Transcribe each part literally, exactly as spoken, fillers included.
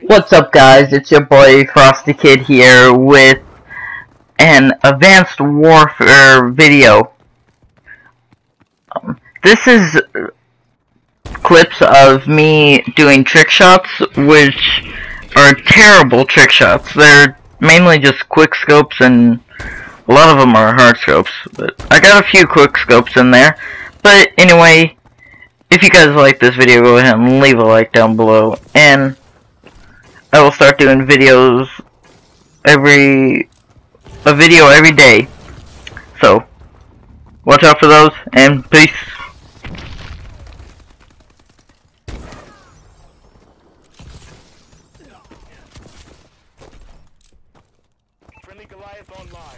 What's up, guys? It's your boy Frosty Kid here with an Advanced Warfare video. Um, this is clips of me doing trick shots, which are terrible trick shots. They're mainly just quick scopes, and a lot of them are hard scopes. But I got a few quick scopes in there. But anyway, if you guys like this video, go ahead and leave a like down below, and I will start doing videos every a video every day. So watch out for those, and peace. Friendly Goliath online.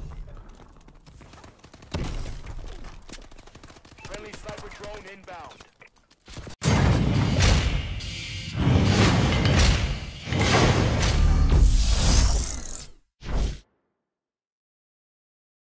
Friendly sniper drone inbound.